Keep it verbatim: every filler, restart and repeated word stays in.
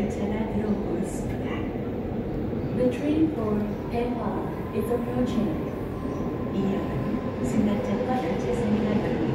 열차가 들어오고 있습니다. The train for Penang is approaching. 이역은 승강장과 열차선이 가도록